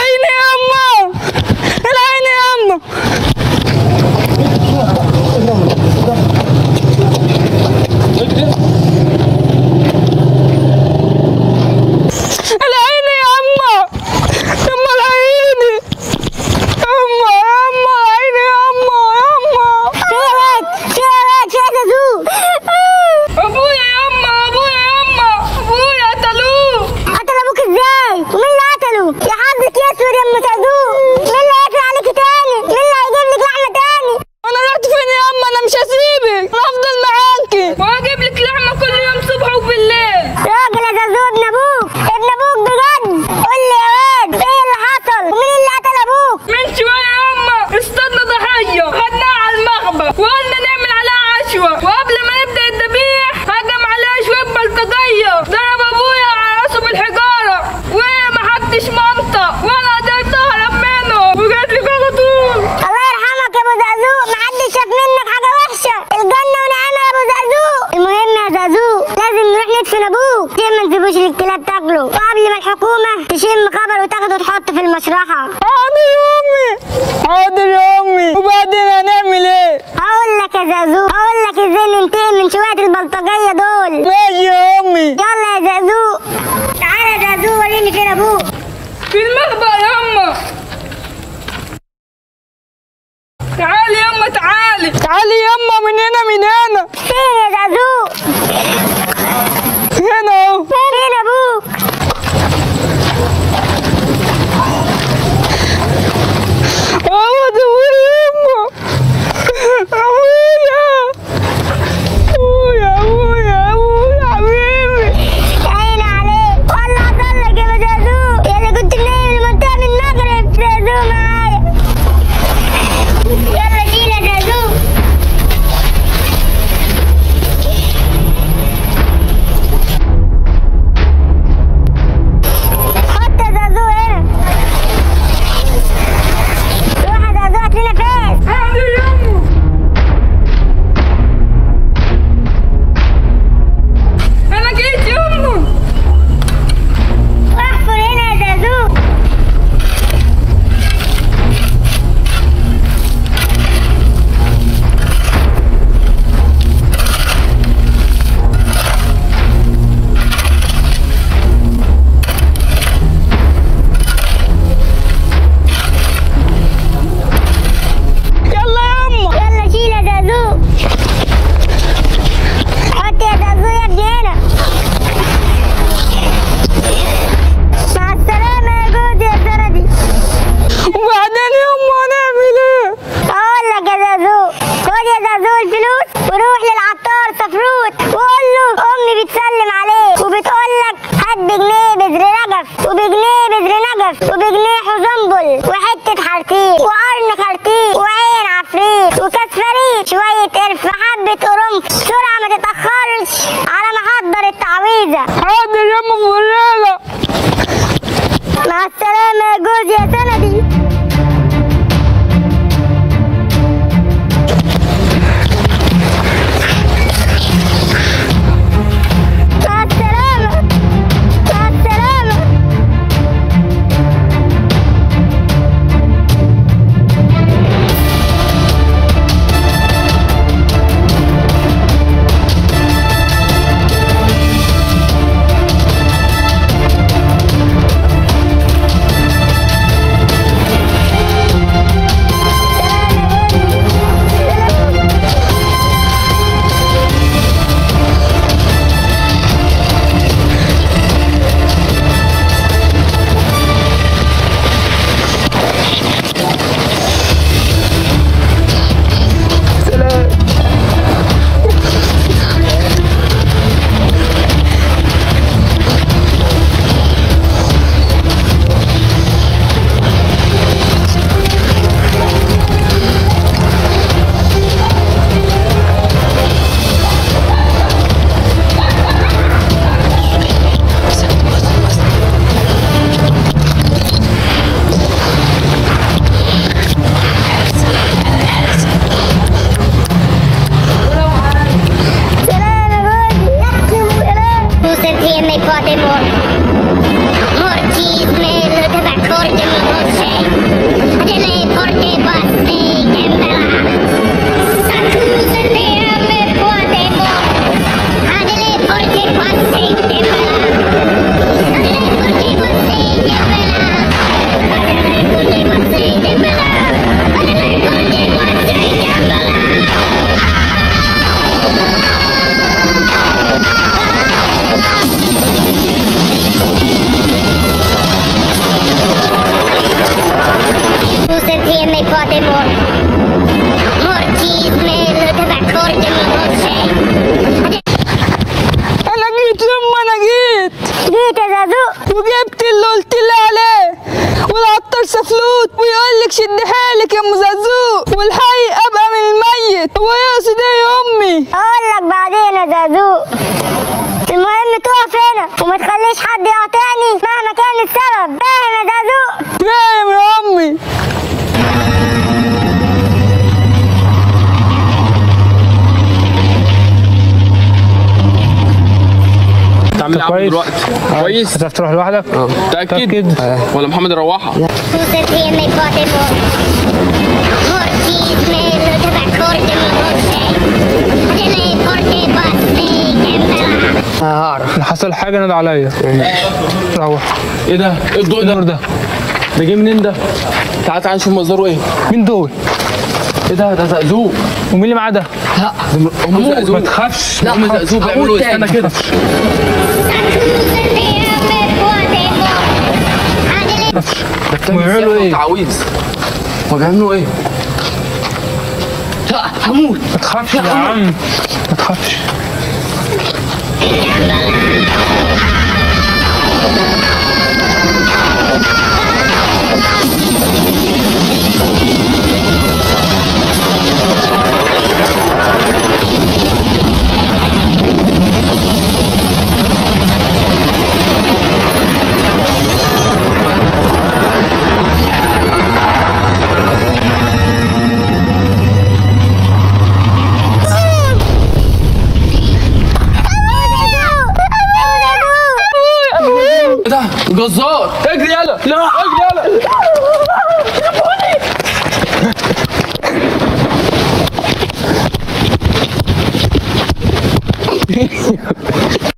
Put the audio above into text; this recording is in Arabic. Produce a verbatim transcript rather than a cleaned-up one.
العيني ياما، العيني ياما. العيني ياما، ياما العيني، ياما ياما العيني ياما ياما. شهد شهد شهد زوز. ابويا ياما، ابويا ياما، ابويا قتلوه. قتل ابوك ازاي؟ ومين اللي قتله؟ يا حظك يسود يا ام زقزوق. مين اللي هيقفل عليكي تاني؟ مين اللي هيجيب لك لحمه تاني؟ انا رحت فين يا اما؟ انا مش هسيبك، انا هفضل معاكي وهجيب لك لحمه كل يوم صبح وبالليل. راجل يا زقزوق ابن ابوك، ابن ابوك بجد. قول لي يا واد ايه اللي حصل؟ ومين اللي قتل ابوك؟ من شويه يا اما اصطادنا ضحيه خدناها على المخبز وقلنا نعمل عليها عشوه، وقبل ما نبدا الذبيح هجم عليها شويه بلطجيه، ضرب ابويا على راسه بالحجاره ومحدش منطق وانا قدرت اهرب منه وجات لك على طول. الله يرحمك يا ابو زقزوق، محدش شاف منك حاجه وحشه، الجنه ونعمه يا ابو زقزوق. المهم يا زقزوق لازم نروح ندفن ابوك عشان ما نسيبوش الكلاب تاكله، وقبل ما الحكومه تشم خبر وتاخده وتحطه في المشرحه. حاضر يا امي، حاضر يا امي. وبعدين هنعمل ايه؟ هقول لك يا زقزوق، هقول لك ازاي ننتقم من شويه البلطجيه دول. ماشي يا امي. يلا يا زقزوق، تعالى يا زقزوق وريني فين ابوك. في المخبأ يا اما. تعالي يا اما، تعالي تعالي يا اما. من هنا، من هنا. فين يا زقزوق؟ هنا اهو. فين ابوك؟ اهو ده ابويا يا اما. ابويا ابويا ابويا ابويا حبيبي. يا عيني عليك، والله حصل لك يا ابو زقزوق، يا اللي كنت منين المنطقه من المغرب. زقزوق معايا، يلا شيل يا زقزوق. حط يا زقزوق هنا. روح يا زقزوق هات لنا فاس. حاضر يا اما. انا جيت يا اما. احفر هنا يا زقزوق. يلا يا اما. يلا شيل يا زقزوق. حط يا زقزوق يا ابني هنا. مع السلامة يا جوزي يا سندي. وبعدين يا اما هنعمل ايه؟ اقول لك يا زقزوق، خد يا زقزوق الفلوس وروح للعطار صفروت وقول له امي بتسلم عليك وبتقول لك هات بجنيه بذر نجف وبجنيه بذر نجف وبجنيه حزنبل وحته حرتيق وقرن خرتيق وعين عفريت وكاس فريد شويه قرف حبه قرنفل بسرعه ما تتاخرش على ما احضر التعويذه. حاضر يا اما بوراله. مع السلامه يا جوزي يا سندي. مع السلامة، مع السلامة. مور مورتي اسمه تبع كورد المغرب. انا جيت يما انا جيت جيت يا زازو وجبت اللي قلت لي عليه والعطار سفلوت ويقول لك شد حالك يا ام زازو والحي ابقى من الميت. هو يقصد ايه يا امي؟ اقول لك بعدين يا زازو. المهم تقف هنا وما تخليش حد يقاطعني مهما كان السبب. فاهم يا زازو؟ فاهم يا امي. تعمل ايه كويس دلوقتي؟ كويس؟ هتعرف تروح لوحدك؟ اه متأكد؟ ولا محمد يروحها؟ وصلت هي ما يفاضل مورتي اسمه تبع كورد المغرب. هدي كورد باسي كمبلا. هعرف. لو حصل حاجه نادى عليا. روح. ايه ده؟ ايه الضوء ده؟ النور ده ده جه منين ده؟ تعال تعال نشوف مصدره ايه؟ مين دول؟ ايه ده؟ ده زقزوق. ومين اللي معاه ده؟ لا هم زقزوق. ما تخافش. لا هم زقزوق بيعملوا ايه؟ استنى كده. بيعملوا ايه؟ تعويذ. هو بيعملوا ايه؟ لا هموت. ما تخافش يا عم ما تخافش. ده جزار. اجري يلا. لا اجري يلا.